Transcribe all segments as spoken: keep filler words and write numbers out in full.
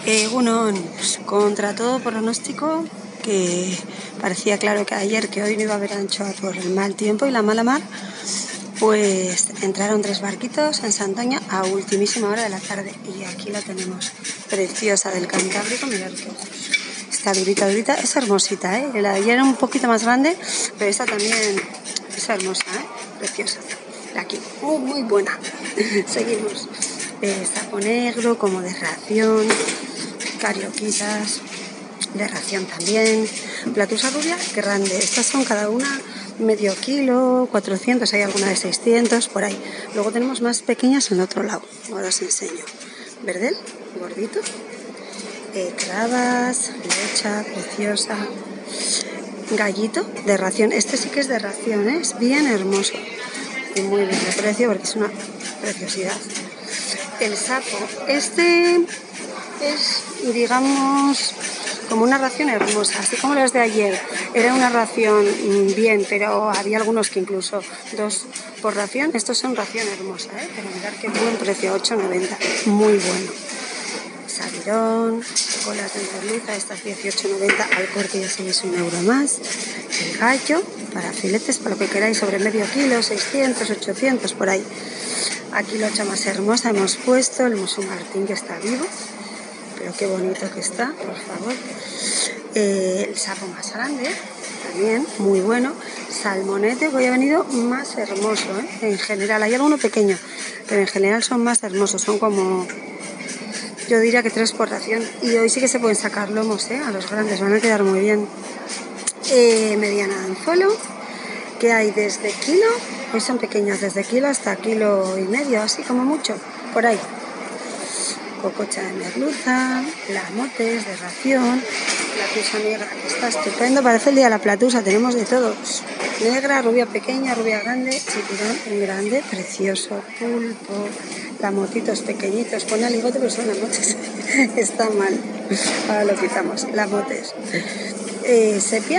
Egunon, contra todo pronóstico, que parecía claro que ayer que hoy no iba a haber anchoa por el mal tiempo y la mala mar, pues entraron tres barquitos en Santoña a ultimísima hora de la tarde y aquí la tenemos, preciosa, del Cantábrico. Mirad qué ojos, está durita, durita, es hermosita, ¿eh? La de ayer era un poquito más grande, pero esta también es hermosa, ¿eh? Preciosa, la aquí, muy, muy buena. Seguimos. Eh, sapo negro como de ración, carioquitas de ración también, platusa rubia grande, estas son cada una medio kilo, cuatrocientos, hay alguna de seiscientos, por ahí. Luego tenemos más pequeñas en otro lado, ahora os enseño. Verdel, gordito, eh, cravas, lecha, preciosa, gallito de ración, este sí que es de ración, ¿eh? Es bien hermoso y muy bien de precio porque es una preciosidad. El sapo, este es, digamos, como una ración hermosa, así como las de ayer. Era una ración bien, pero había algunos que incluso dos por ración. Estos son ración hermosa, ¿eh? Pero mirad qué buen precio, ocho noventa, muy bueno. Sabirón, colas de merluza, estas dieciocho noventa, al corte ya sabéis un euro más. El gallo, para filetes, para lo que queráis, sobre medio kilo, seiscientos, ochocientos, por ahí. Aquí la ocha más hermosa hemos puesto, el Musu Martín, que está vivo, pero qué bonito que está, por favor. Eh, el sapo más grande, también muy bueno. Salmonete, que hoy ha venido más hermoso, ¿eh? En general, hay alguno pequeño, pero en general son más hermosos, son como, yo diría que tres por ración. Y hoy sí que se pueden sacar lomos, ¿eh? A los grandes, van a quedar muy bien. Eh, mediana anzuelo, que hay desde kilo, hoy son pequeñas, desde kilo hasta kilo y medio, así como mucho, por ahí. Cococha de merluza, lamotes de ración, platusa negra, que está estupendo, parece el día de la platusa, tenemos de todo, negra, rubia pequeña, rubia grande, chipirón grande, precioso, pulpo, lamotitos pequeñitos, pone aligote pero son lamotes, está mal, ahora lo quitamos, lamotes, eh, sepia,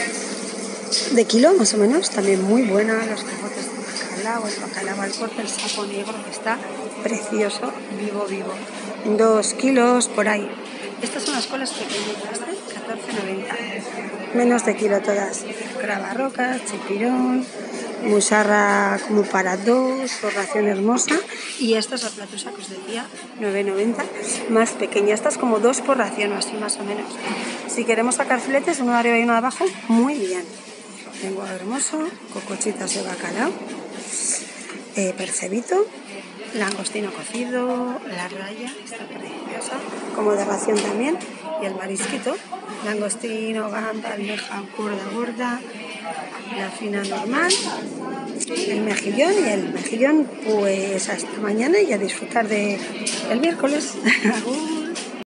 de kilo más o menos, también muy buena, los camotes de bacalao, el bacalao al corte, el sapo negro que está precioso, vivo, vivo, dos kilos por ahí. Estas son las colas pequeñitas, ¿eh? catorce noventa, menos de kilo todas. Cravarrocas, chipirón, musarra como para dos, por ración hermosa, y esta es la platusa que os decía, nueve noventa, más pequeña, esta es como dos por ración o así más o menos. Si queremos sacar filetes, uno de arriba y uno de abajo, muy bien. Tengo hermoso, cocochitas de bacalao, eh, percebito, langostino cocido, la raya, está preciosa, como de ración también, y el marisquito, langostino, gamba, almeja, gorda, gorda, la fina normal, el mejillón, y el mejillón pues hasta mañana y a disfrutar de el miércoles.